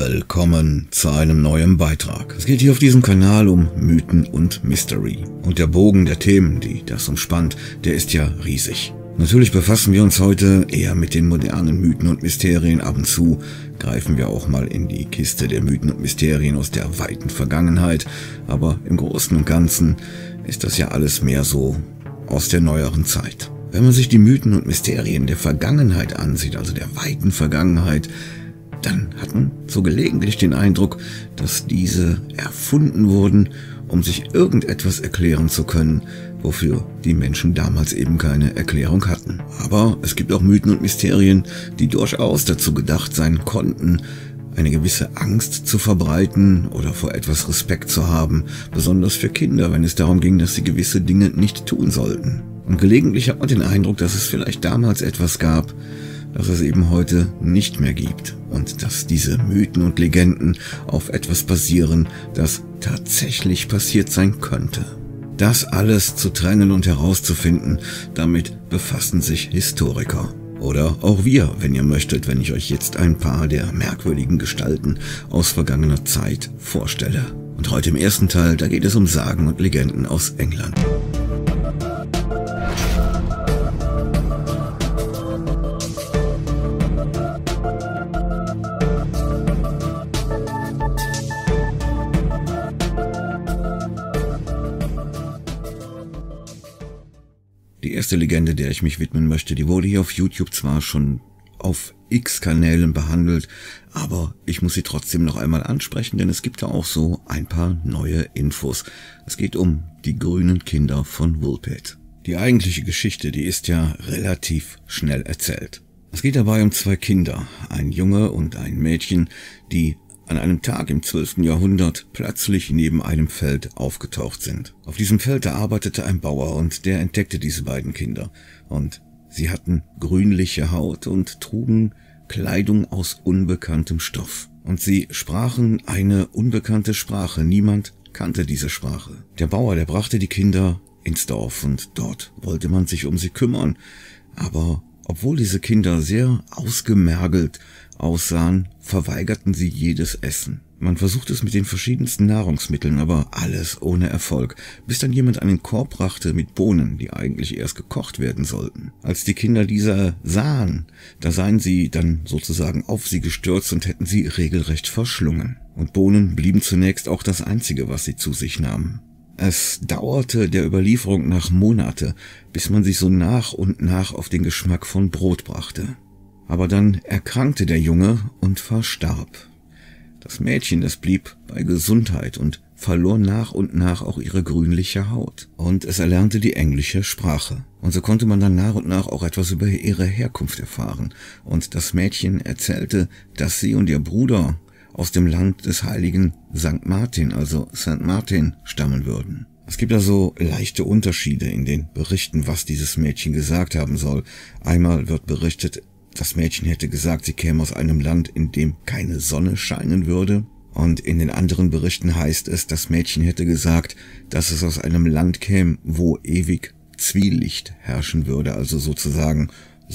Willkommen zu einem neuen Beitrag. Es geht hier auf diesem Kanal um Mythen und Mystery. Und der Bogen der Themen, die das umspannt, der ist ja riesig. Natürlich befassen wir uns heute eher mit den modernen Mythen und Mysterien. Ab und zu greifen wir auch mal in die Kiste der Mythen und Mysterien aus der weiten Vergangenheit. Aber im Großen und Ganzen ist das ja alles mehr so aus der neueren Zeit. Wenn man sich die Mythen und Mysterien der Vergangenheit ansieht, also der weiten Vergangenheit, dann hat man so gelegentlich den Eindruck, dass diese erfunden wurden, um sich irgendetwas erklären zu können, wofür die Menschen damals eben keine Erklärung hatten. Aber es gibt auch Mythen und Mysterien, die durchaus dazu gedacht sein konnten, eine gewisse Angst zu verbreiten oder vor etwas Respekt zu haben, besonders für Kinder, wenn es darum ging, dass sie gewisse Dinge nicht tun sollten. Und gelegentlich hat man den Eindruck, dass es vielleicht damals etwas gab, das es eben heute nicht mehr gibt und dass diese Mythen und Legenden auf etwas basieren, das tatsächlich passiert sein könnte. Das alles zu trennen und herauszufinden, damit befassen sich Historiker. Oder auch wir, wenn ihr möchtet, wenn ich euch jetzt ein paar der merkwürdigen Gestalten aus vergangener Zeit vorstelle. Und heute im ersten Teil, da geht es um Sagen und Legenden aus England. Die erste Legende, der ich mich widmen möchte, die wurde hier auf YouTube zwar schon auf X Kanälen behandelt, aber ich muss sie trotzdem noch einmal ansprechen, denn es gibt da auch so ein paar neue Infos. Es geht um die grünen Kinder von Woolpit. Die eigentliche Geschichte, die ist ja relativ schnell erzählt. Es geht dabei um zwei Kinder, ein Junge und ein Mädchen, die an einem Tag im 12. Jahrhundert plötzlich neben einem Feld aufgetaucht sind. Auf diesem Feld da arbeitete ein Bauer und der entdeckte diese beiden Kinder. Und sie hatten grünliche Haut und trugen Kleidung aus unbekanntem Stoff. Und sie sprachen eine unbekannte Sprache. Niemand kannte diese Sprache. Der Bauer, der brachte die Kinder ins Dorf und dort wollte man sich um sie kümmern. Aber obwohl diese Kinder sehr ausgemergelt aussahen, verweigerten sie jedes Essen. Man versuchte es mit den verschiedensten Nahrungsmitteln, aber alles ohne Erfolg, bis dann jemand einen Korb brachte mit Bohnen, die eigentlich erst gekocht werden sollten. Als die Kinder diese sahen, da seien sie dann sozusagen auf sie gestürzt und hätten sie regelrecht verschlungen. Und Bohnen blieben zunächst auch das Einzige, was sie zu sich nahmen. Es dauerte der Überlieferung nach Monate, bis man sich so nach und nach auf den Geschmack von Brot brachte. Aber dann erkrankte der Junge und verstarb. Das Mädchen, das blieb bei Gesundheit und verlor nach und nach auch ihre grünliche Haut. Und es erlernte die englische Sprache. Und so konnte man dann nach und nach auch etwas über ihre Herkunft erfahren. Und das Mädchen erzählte, dass sie und ihr Bruder aus dem Land des heiligen St. Martin, also St. Martin, stammen würden. Es gibt also leichte Unterschiede in den Berichten, was dieses Mädchen gesagt haben soll. Einmal wird berichtet, das Mädchen hätte gesagt, sie käme aus einem Land, in dem keine Sonne scheinen würde. Und in den anderen Berichten heißt es, das Mädchen hätte gesagt, dass es aus einem Land käme, wo ewig Zwielicht herrschen würde, also sozusagen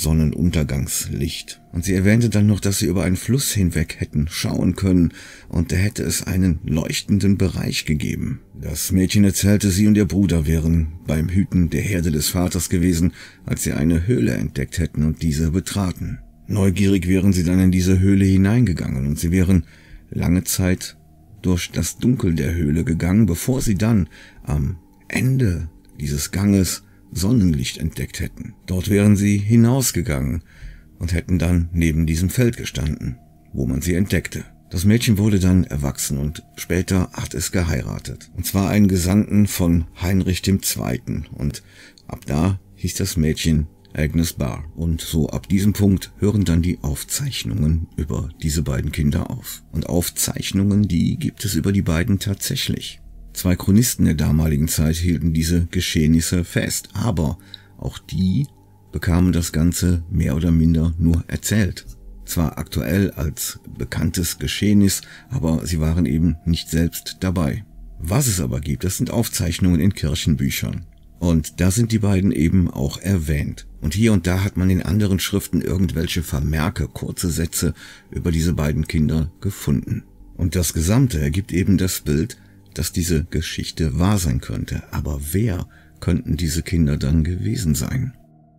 Sonnenuntergangslicht. Und sie erwähnte dann noch, dass sie über einen Fluss hinweg hätten schauen können und da hätte es einen leuchtenden Bereich gegeben. Das Mädchen erzählte, sie und ihr Bruder wären beim Hüten der Herde des Vaters gewesen, als sie eine Höhle entdeckt hätten und diese betraten. Neugierig wären sie dann in diese Höhle hineingegangen und sie wären lange Zeit durch das Dunkel der Höhle gegangen, bevor sie dann am Ende dieses Ganges Sonnenlicht entdeckt hätten. Dort wären sie hinausgegangen und hätten dann neben diesem Feld gestanden, wo man sie entdeckte. Das Mädchen wurde dann erwachsen und später hat es geheiratet. Und zwar einen Gesandten von Heinrich II. Und ab da hieß das Mädchen Agnes Barr. Und so ab diesem Punkt hören dann die Aufzeichnungen über diese beiden Kinder auf. Und Aufzeichnungen, die gibt es über die beiden tatsächlich. Zwei Chronisten der damaligen Zeit hielten diese Geschehnisse fest, aber auch die bekamen das Ganze mehr oder minder nur erzählt. Zwar aktuell als bekanntes Geschehnis, aber sie waren eben nicht selbst dabei. Was es aber gibt, das sind Aufzeichnungen in Kirchenbüchern. Und da sind die beiden eben auch erwähnt. Und hier und da hat man in anderen Schriften irgendwelche Vermerke, kurze Sätze über diese beiden Kinder gefunden. Und das Gesamte ergibt eben das Bild, dass diese Geschichte wahr sein könnte. Aber wer könnten diese Kinder dann gewesen sein?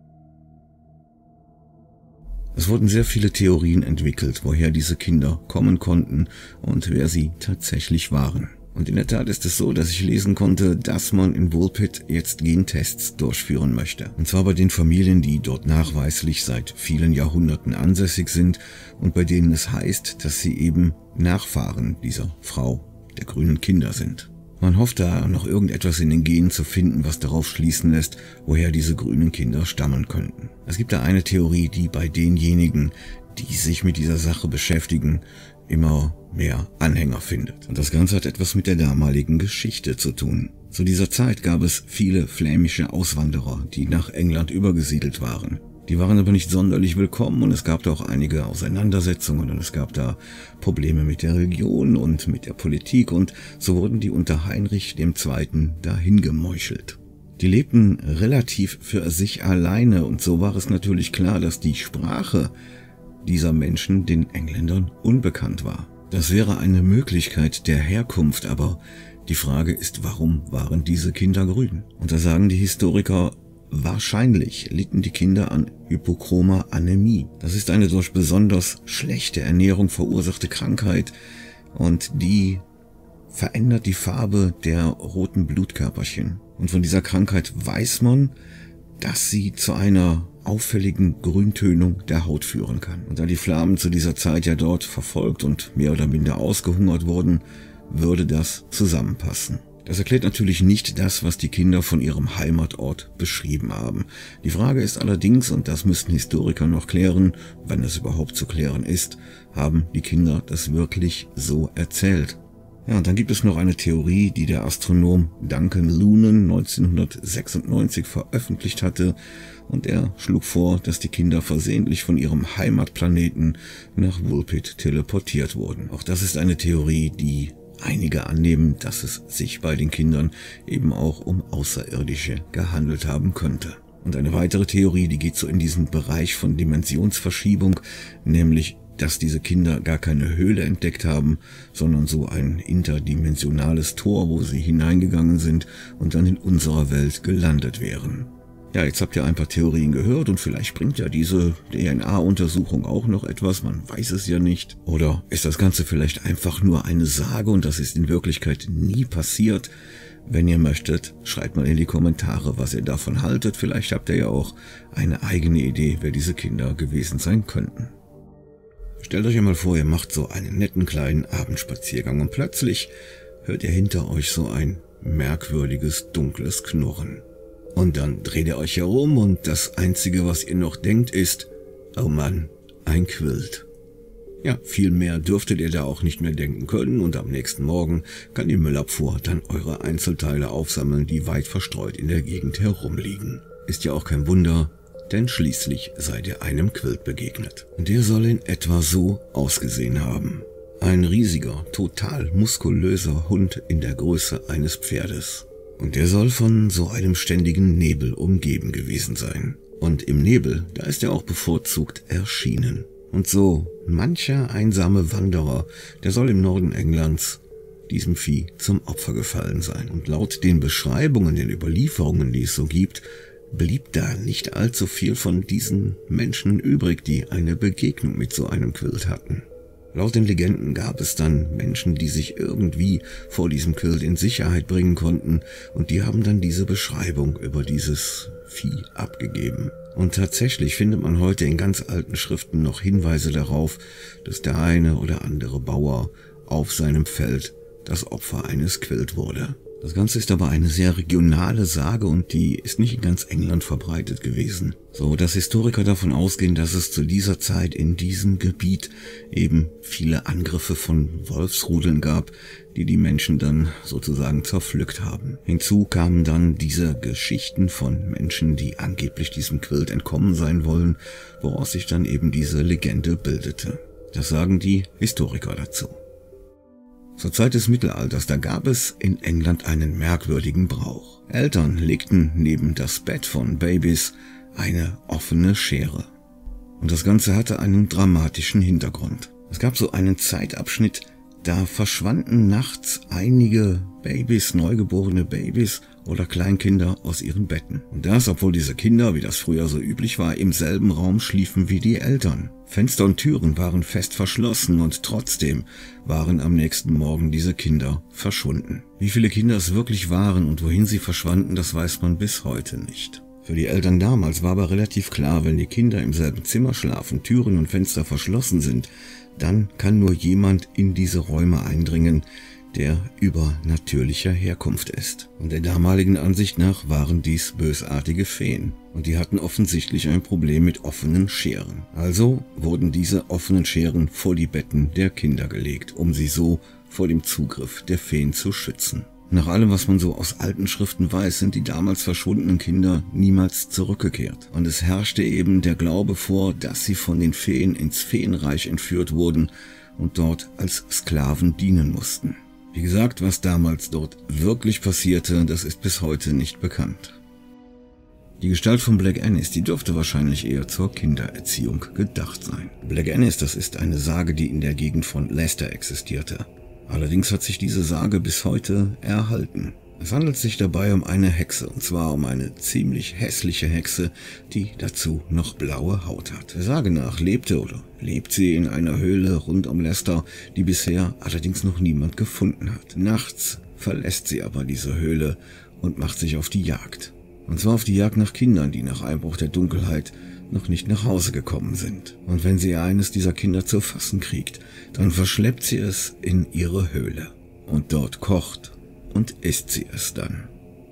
Es wurden sehr viele Theorien entwickelt, woher diese Kinder kommen konnten und wer sie tatsächlich waren. Und in der Tat ist es so, dass ich lesen konnte, dass man in Woolpit jetzt Gentests durchführen möchte. Und zwar bei den Familien, die dort nachweislich seit vielen Jahrhunderten ansässig sind und bei denen es heißt, dass sie eben Nachfahren dieser Frau der grünen Kinder sind. Man hofft da noch irgendetwas in den Genen zu finden, was darauf schließen lässt, woher diese grünen Kinder stammen könnten. Es gibt da eine Theorie, die bei denjenigen, die sich mit dieser Sache beschäftigen, immer mehr Anhänger findet. Und das Ganze hat etwas mit der damaligen Geschichte zu tun. Zu dieser Zeit gab es viele flämische Auswanderer, die nach England übergesiedelt waren. Die waren aber nicht sonderlich willkommen und es gab da auch einige Auseinandersetzungen und es gab da Probleme mit der Religion und mit der Politik und so wurden die unter Heinrich II. Dahin gemeuchelt. Die lebten relativ für sich alleine und so war es natürlich klar, dass die Sprache dieser Menschen den Engländern unbekannt war. Das wäre eine Möglichkeit der Herkunft, aber die Frage ist, warum waren diese Kinder grün? Und da sagen die Historiker, wahrscheinlich litten die Kinder an hypochromer Anämie. Das ist eine durch besonders schlechte Ernährung verursachte Krankheit und die verändert die Farbe der roten Blutkörperchen. Und von dieser Krankheit weiß man, dass sie zu einer auffälligen Grüntönung der Haut führen kann. Und da die Flamen zu dieser Zeit ja dort verfolgt und mehr oder minder ausgehungert wurden, würde das zusammenpassen. Das erklärt natürlich nicht das, was die Kinder von ihrem Heimatort beschrieben haben. Die Frage ist allerdings, und das müssten Historiker noch klären, wenn es überhaupt zu klären ist, haben die Kinder das wirklich so erzählt? Ja, und dann gibt es noch eine Theorie, die der Astronom Duncan Lunan 1996 veröffentlicht hatte und er schlug vor, dass die Kinder versehentlich von ihrem Heimatplaneten nach Woolpit teleportiert wurden. Auch das ist eine Theorie, die einige annehmen, dass es sich bei den Kindern eben auch um Außerirdische gehandelt haben könnte. Und eine weitere Theorie, die geht so in diesen Bereich von Dimensionsverschiebung, nämlich dass diese Kinder gar keine Höhle entdeckt haben, sondern so ein interdimensionales Tor, wo sie hineingegangen sind und dann in unserer Welt gelandet wären. Ja, jetzt habt ihr ein paar Theorien gehört und vielleicht bringt ja diese DNA-Untersuchung auch noch etwas, man weiß es ja nicht. Oder ist das Ganze vielleicht einfach nur eine Sage und das ist in Wirklichkeit nie passiert? Wenn ihr möchtet, schreibt mal in die Kommentare, was ihr davon haltet. Vielleicht habt ihr ja auch eine eigene Idee, wer diese Kinder gewesen sein könnten. Stellt euch einmal vor, ihr macht so einen netten kleinen Abendspaziergang und plötzlich hört ihr hinter euch so ein merkwürdiges, dunkles Knurren. Und dann dreht ihr euch herum und das Einzige, was ihr noch denkt, ist, oh Mann, ein Quilt. Ja, viel mehr dürftet ihr da auch nicht mehr denken können und am nächsten Morgen kann die Müllabfuhr dann eure Einzelteile aufsammeln, die weit verstreut in der Gegend herumliegen. Ist ja auch kein Wunder, denn schließlich seid ihr einem Quilt begegnet. Und der soll in etwa so ausgesehen haben. Ein riesiger, total muskulöser Hund in der Größe eines Pferdes. Und der soll von so einem ständigen Nebel umgeben gewesen sein. Und im Nebel, da ist er auch bevorzugt erschienen. Und so mancher einsame Wanderer, der soll im Norden Englands diesem Vieh zum Opfer gefallen sein. Und laut den Beschreibungen, den Überlieferungen, die es so gibt, blieb da nicht allzu viel von diesen Menschen übrig, die eine Begegnung mit so einem Quilt hatten. Laut den Legenden gab es dann Menschen, die sich irgendwie vor diesem Quilt in Sicherheit bringen konnten und die haben dann diese Beschreibung über dieses Vieh abgegeben. Und tatsächlich findet man heute in ganz alten Schriften noch Hinweise darauf, dass der eine oder andere Bauer auf seinem Feld das Opfer eines Quilt wurde. Das Ganze ist aber eine sehr regionale Sage und die ist nicht in ganz England verbreitet gewesen. So, dass Historiker davon ausgehen, dass es zu dieser Zeit in diesem Gebiet eben viele Angriffe von Wolfsrudeln gab, die die Menschen dann sozusagen zerpflückt haben. Hinzu kamen dann diese Geschichten von Menschen, die angeblich diesem Quilt entkommen sein wollen, woraus sich dann eben diese Legende bildete. Das sagen die Historiker dazu. Zur Zeit des Mittelalters, da gab es in England einen merkwürdigen Brauch. Eltern legten neben das Bett von Babys eine offene Schere. Und das Ganze hatte einen dramatischen Hintergrund. Es gab so einen Zeitabschnitt, da verschwanden nachts einige Babys, neugeborene Babys oder Kleinkinder aus ihren Betten. Und das, obwohl diese Kinder, wie das früher so üblich war, im selben Raum schliefen wie die Eltern. Fenster und Türen waren fest verschlossen und trotzdem waren am nächsten Morgen diese Kinder verschwunden. Wie viele Kinder es wirklich waren und wohin sie verschwanden, das weiß man bis heute nicht. Für die Eltern damals war aber relativ klar, wenn die Kinder im selben Zimmer schlafen, Türen und Fenster verschlossen sind, dann kann nur jemand in diese Räume eindringen, der übernatürlicher Herkunft ist. Und der damaligen Ansicht nach waren dies bösartige Feen. Und die hatten offensichtlich ein Problem mit offenen Scheren. Also wurden diese offenen Scheren vor die Betten der Kinder gelegt, um sie so vor dem Zugriff der Feen zu schützen. Nach allem, was man so aus alten Schriften weiß, sind die damals verschwundenen Kinder niemals zurückgekehrt. Und es herrschte eben der Glaube vor, dass sie von den Feen ins Feenreich entführt wurden und dort als Sklaven dienen mussten. Wie gesagt, was damals dort wirklich passierte, das ist bis heute nicht bekannt. Die Gestalt von Black Annis, die dürfte wahrscheinlich eher zur Kindererziehung gedacht sein. Black Annis, das ist eine Sage, die in der Gegend von Leicester existierte. Allerdings hat sich diese Sage bis heute erhalten. Es handelt sich dabei um eine Hexe, und zwar um eine ziemlich hässliche Hexe, die dazu noch blaue Haut hat. Der Sage nach lebte oder lebt sie in einer Höhle rund um Leicester, die bisher allerdings noch niemand gefunden hat. Nachts verlässt sie aber diese Höhle und macht sich auf die Jagd. Und zwar auf die Jagd nach Kindern, die nach Einbruch der Dunkelheit noch nicht nach Hause gekommen sind. Und wenn sie eines dieser Kinder zu fassen kriegt, dann verschleppt sie es in ihre Höhle. Und dort kocht und isst sie es dann.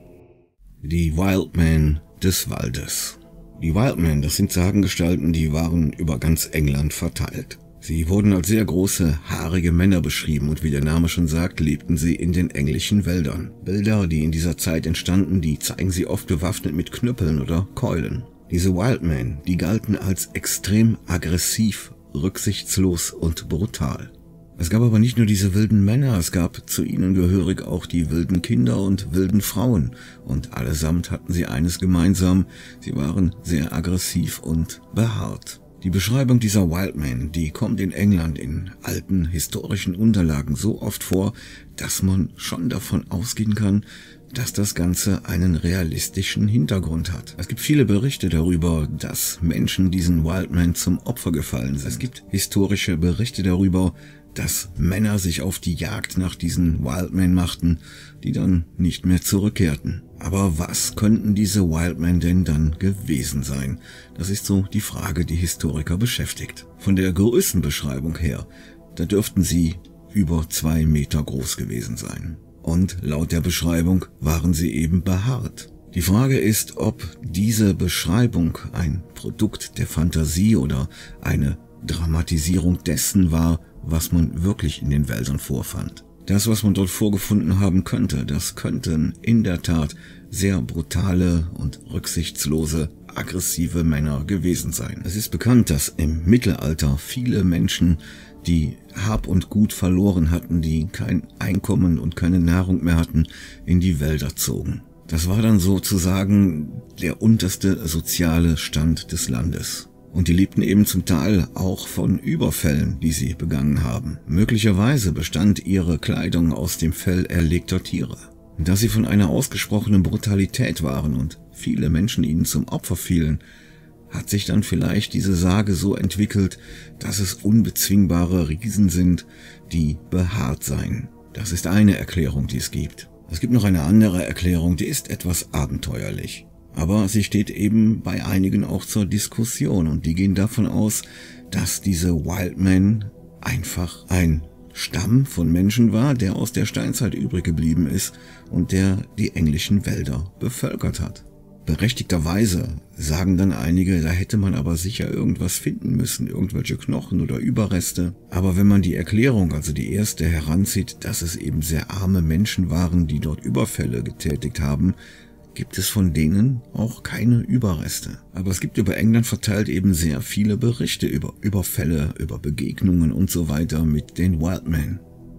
Die Wildmen des Waldes. Die Wildmen, das sind Sagengestalten, die waren über ganz England verteilt. Sie wurden als sehr große, haarige Männer beschrieben und wie der Name schon sagt, lebten sie in den englischen Wäldern. Bilder, die in dieser Zeit entstanden, die zeigen sie oft bewaffnet mit Knüppeln oder Keulen. Diese Wildmen, die galten als extrem aggressiv, rücksichtslos und brutal. Es gab aber nicht nur diese wilden Männer, es gab zu ihnen gehörig auch die wilden Kinder und wilden Frauen. Und allesamt hatten sie eines gemeinsam, sie waren sehr aggressiv und behaart. Die Beschreibung dieser Wildmen, die kommt in England in alten historischen Unterlagen so oft vor, dass man schon davon ausgehen kann, dass das Ganze einen realistischen Hintergrund hat. Es gibt viele Berichte darüber, dass Menschen diesen Wildmen zum Opfer gefallen sind. Es gibt historische Berichte darüber, dass Männer sich auf die Jagd nach diesen Wildmen machten, die dann nicht mehr zurückkehrten. Aber was könnten diese Wildmen denn dann gewesen sein? Das ist so die Frage, die Historiker beschäftigt. Von der Größenbeschreibung her, da dürften sie über 2 Meter groß gewesen sein. Und laut der Beschreibung waren sie eben behaart. Die Frage ist, ob diese Beschreibung ein Produkt der Fantasie oder eine Dramatisierung dessen war, was man wirklich in den Wäldern vorfand. Das, was man dort vorgefunden haben könnte, das könnten in der Tat sehr brutale und rücksichtslose, aggressive Männer gewesen sein. Es ist bekannt, dass im Mittelalter viele Menschen, die Hab und Gut verloren hatten, die kein Einkommen und keine Nahrung mehr hatten, in die Wälder zogen. Das war dann sozusagen der unterste soziale Stand des Landes. Und die lebten eben zum Teil auch von Überfällen, die sie begangen haben. Möglicherweise bestand ihre Kleidung aus dem Fell erlegter Tiere. Da sie von einer ausgesprochenen Brutalität waren und viele Menschen ihnen zum Opfer fielen, hat sich dann vielleicht diese Sage so entwickelt, dass es unbezwingbare Riesen sind, die behaart seien. Das ist eine Erklärung, die es gibt. Es gibt noch eine andere Erklärung, die ist etwas abenteuerlich. Aber sie steht eben bei einigen auch zur Diskussion und die gehen davon aus, dass diese Wildmen einfach ein Stamm von Menschen war, der aus der Steinzeit übrig geblieben ist und der die englischen Wälder bevölkert hat. Berechtigterweise sagen dann einige, da hätte man aber sicher irgendwas finden müssen, irgendwelche Knochen oder Überreste. Aber wenn man die Erklärung, also die erste, heranzieht, dass es eben sehr arme Menschen waren, die dort Überfälle getätigt haben, gibt es von denen auch keine Überreste. Aber es gibt über England verteilt eben sehr viele Berichte über Überfälle, über Begegnungen und so weiter mit den Wildmen.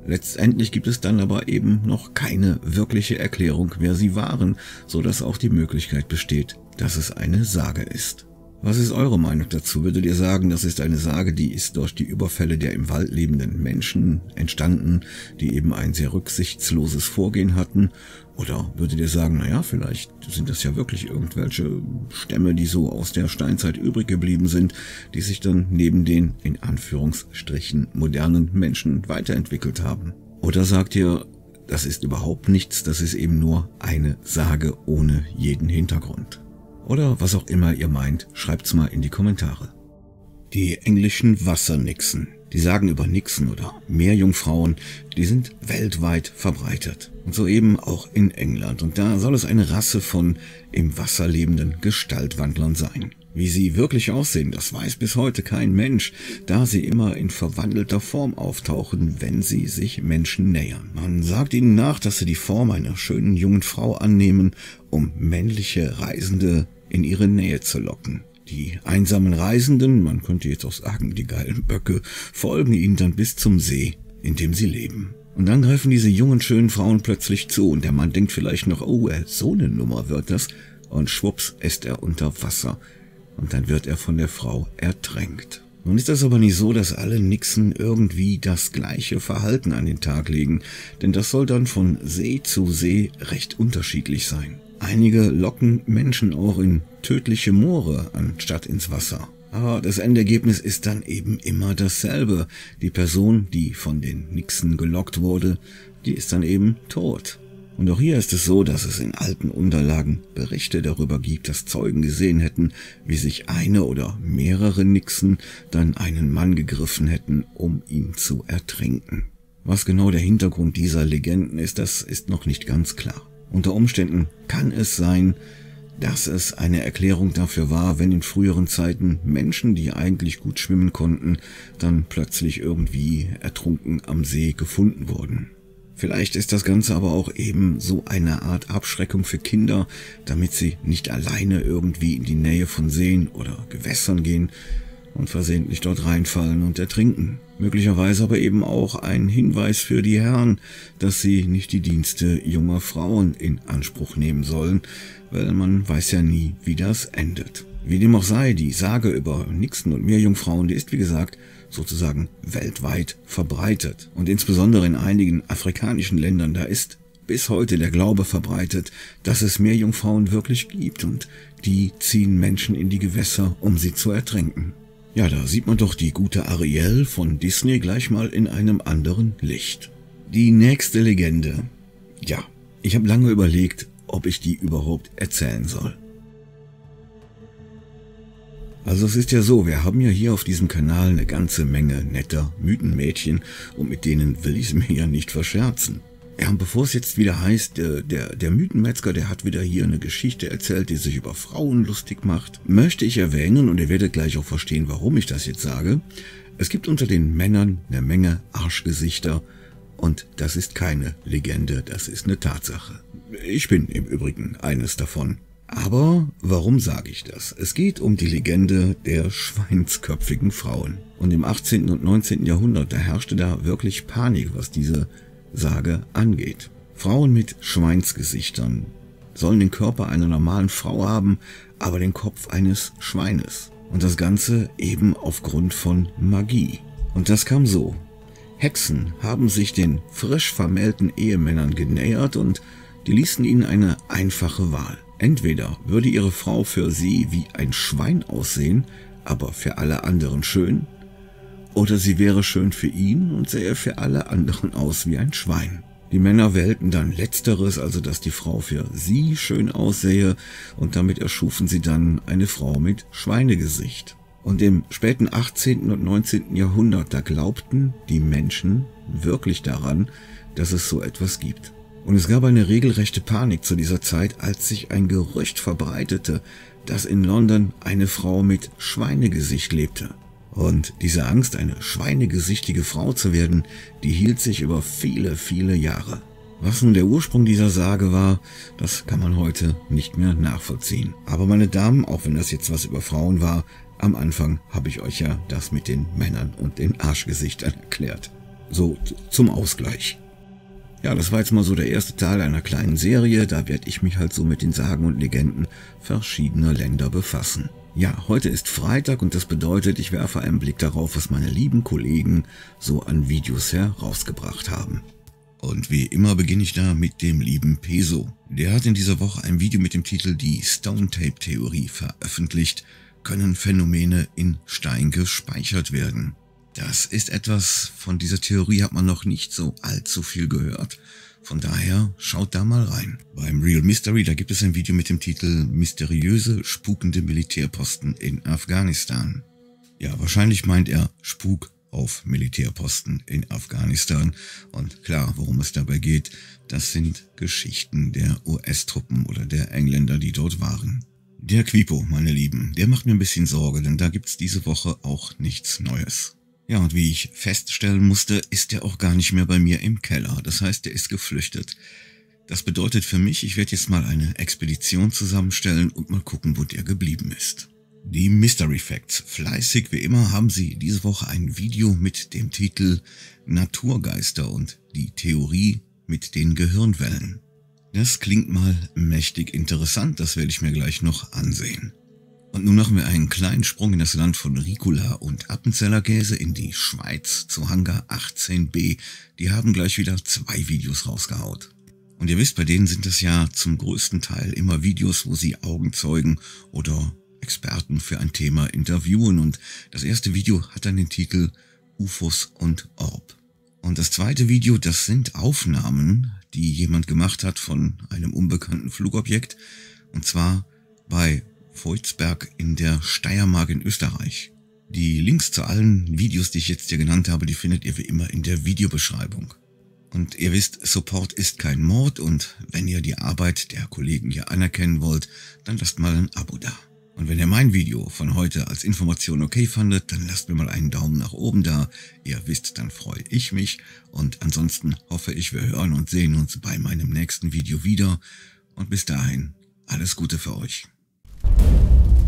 Letztendlich gibt es dann aber eben noch keine wirkliche Erklärung, wer sie waren, so dass auch die Möglichkeit besteht, dass es eine Sage ist. Was ist eure Meinung dazu? Würdet ihr sagen, das ist eine Sage, die ist durch die Überfälle der im Wald lebenden Menschen entstanden, die eben ein sehr rücksichtsloses Vorgehen hatten? Oder würdet ihr sagen, naja, vielleicht sind das ja wirklich irgendwelche Stämme, die so aus der Steinzeit übrig geblieben sind, die sich dann neben den, in Anführungsstrichen, modernen Menschen weiterentwickelt haben? Oder sagt ihr, das ist überhaupt nichts, das ist eben nur eine Sage ohne jeden Hintergrund? Oder was auch immer ihr meint, schreibt's mal in die Kommentare. Die englischen Wassernixen, die Sagen über Nixen oder Meerjungfrauen, die sind weltweit verbreitet. Und so eben auch in England. Und da soll es eine Rasse von im Wasser lebenden Gestaltwandlern sein. Wie sie wirklich aussehen, das weiß bis heute kein Mensch, da sie immer in verwandelter Form auftauchen, wenn sie sich Menschen nähern. Man sagt ihnen nach, dass sie die Form einer schönen jungen Frau annehmen, um männliche Reisende in ihre Nähe zu locken. Die einsamen Reisenden, man könnte jetzt auch sagen, die geilen Böcke, folgen ihnen dann bis zum See, in dem sie leben. Und dann greifen diese jungen, schönen Frauen plötzlich zu und der Mann denkt vielleicht noch, oh, so eine Nummer wird das, und schwupps ist er unter Wasser. Und dann wird er von der Frau ertränkt. Nun ist das aber nicht so, dass alle Nixen irgendwie das gleiche Verhalten an den Tag legen, denn das soll dann von See zu See recht unterschiedlich sein. Einige locken Menschen auch in tödliche Moore anstatt ins Wasser. Aber das Endergebnis ist dann eben immer dasselbe. Die Person, die von den Nixen gelockt wurde, die ist dann eben tot. Und auch hier ist es so, dass es in alten Unterlagen Berichte darüber gibt, dass Zeugen gesehen hätten, wie sich eine oder mehrere Nixen dann einen Mann gegriffen hätten, um ihn zu ertränken. Was genau der Hintergrund dieser Legenden ist, das ist noch nicht ganz klar. Unter Umständen kann es sein, dass es eine Erklärung dafür war, wenn in früheren Zeiten Menschen, die eigentlich gut schwimmen konnten, dann plötzlich irgendwie ertrunken am See gefunden wurden. Vielleicht ist das Ganze aber auch eben so eine Art Abschreckung für Kinder, damit sie nicht alleine irgendwie in die Nähe von Seen oder Gewässern gehen und versehentlich dort reinfallen und ertrinken. Möglicherweise aber eben auch ein Hinweis für die Herren, dass sie nicht die Dienste junger Frauen in Anspruch nehmen sollen, weil man weiß ja nie, wie das endet. Wie dem auch sei, die Sage über Nixen und Meerjungfrauen, die ist wie gesagt sozusagen weltweit verbreitet. Und insbesondere in einigen afrikanischen Ländern, da ist bis heute der Glaube verbreitet, dass es Meerjungfrauen wirklich gibt und die ziehen Menschen in die Gewässer, um sie zu ertränken. Ja, da sieht man doch die gute Ariel von Disney gleich mal in einem anderen Licht. Die nächste Legende. Ja, ich habe lange überlegt, ob ich die überhaupt erzählen soll. Also es ist ja so, wir haben ja hier auf diesem Kanal eine ganze Menge netter Mythenmädchen und mit denen will ich es mir ja nicht verscherzen. Ja, und bevor es jetzt wieder heißt, der Mythenmetzger, der hat wieder hier eine Geschichte erzählt, die sich über Frauen lustig macht, möchte ich erwähnen, und ihr werdet gleich auch verstehen, warum ich das jetzt sage, es gibt unter den Männern eine Menge Arschgesichter und das ist keine Legende, das ist eine Tatsache. Ich bin im Übrigen eines davon. Aber warum sage ich das? Es geht um die Legende der schweinsköpfigen Frauen. Und im 18. und 19. Jahrhundert, da herrschte da wirklich Panik, was diese Sage angeht. Frauen mit Schweinsgesichtern sollen den Körper einer normalen Frau haben, aber den Kopf eines Schweines. Und das Ganze eben aufgrund von Magie. Und das kam so. Hexen haben sich den frisch vermählten Ehemännern genähert und die ließen ihnen eine einfache Wahl. Entweder würde ihre Frau für sie wie ein Schwein aussehen, aber für alle anderen schön, oder sie wäre schön für ihn und sähe für alle anderen aus wie ein Schwein. Die Männer wählten dann Letzteres, also dass die Frau für sie schön aussähe, und damit erschufen sie dann eine Frau mit Schweinegesicht. Und im späten 18. und 19. Jahrhundert, da glaubten die Menschen wirklich daran, dass es so etwas gibt. Und es gab eine regelrechte Panik zu dieser Zeit, als sich ein Gerücht verbreitete, dass in London eine Frau mit Schweinegesicht lebte. Und diese Angst, eine schweinegesichtige Frau zu werden, die hielt sich über viele, viele Jahre. Was nun der Ursprung dieser Sage war, das kann man heute nicht mehr nachvollziehen. Aber meine Damen, auch wenn das jetzt was über Frauen war, am Anfang habe ich euch ja das mit den Männern und den Arschgesichtern erklärt. So zum Ausgleich. Ja, das war jetzt mal so der erste Teil einer kleinen Serie. Da werde ich mich halt so mit den Sagen und Legenden verschiedener Länder befassen. Ja, heute ist Freitag und das bedeutet, ich werfe einen Blick darauf, was meine lieben Kollegen so an Videos herausgebracht haben. Und wie immer beginne ich da mit dem lieben Peso. Der hat in dieser Woche ein Video mit dem Titel Die Stone-Tape-Theorie veröffentlicht. Können Phänomene in Stein gespeichert werden? Das ist etwas, von dieser Theorie hat man noch nicht so allzu viel gehört. Von daher schaut da mal rein. Beim Real Mystery, da gibt es ein Video mit dem Titel Mysteriöse, spukende Militärposten in Afghanistan. Ja, wahrscheinlich meint er Spuk auf Militärposten in Afghanistan. Und klar, worum es dabei geht, das sind Geschichten der US-Truppen oder der Engländer, die dort waren. Der Quipo, meine Lieben, der macht mir ein bisschen Sorge, denn da gibt's diese Woche auch nichts Neues. Ja, und wie ich feststellen musste, ist er auch gar nicht mehr bei mir im Keller. Das heißt, er ist geflüchtet. Das bedeutet für mich, ich werde jetzt mal eine Expedition zusammenstellen und mal gucken, wo der geblieben ist. Die Mystery Facts. Fleißig wie immer haben sie diese Woche ein Video mit dem Titel Naturgeister und die Theorie mit den Gehirnwellen. Das klingt mal mächtig interessant, das werde ich mir gleich noch ansehen. Und nun machen wir einen kleinen Sprung in das Land von Ricola und Appenzeller Käse in die Schweiz zu Hangar 18b. Die haben gleich wieder 2 Videos rausgehaut. Und ihr wisst, bei denen sind das ja zum größten Teil immer Videos, wo sie Augenzeugen oder Experten für ein Thema interviewen. Und das erste Video hat dann den Titel UFOs und Orb. Und das zweite Video, das sind Aufnahmen, die jemand gemacht hat von einem unbekannten Flugobjekt. Und zwar bei Voitsberg in der Steiermark in Österreich. Die Links zu allen Videos, die ich jetzt hier genannt habe, die findet ihr wie immer in der Videobeschreibung. Und ihr wisst, Support ist kein Mord und wenn ihr die Arbeit der Kollegen hier anerkennen wollt, dann lasst mal ein Abo da. Und wenn ihr mein Video von heute als Information okay fandet, dann lasst mir mal einen Daumen nach oben da. Ihr wisst, dann freue ich mich. Und ansonsten hoffe ich, wir hören und sehen uns bei meinem nächsten Video wieder. Und bis dahin, alles Gute für euch.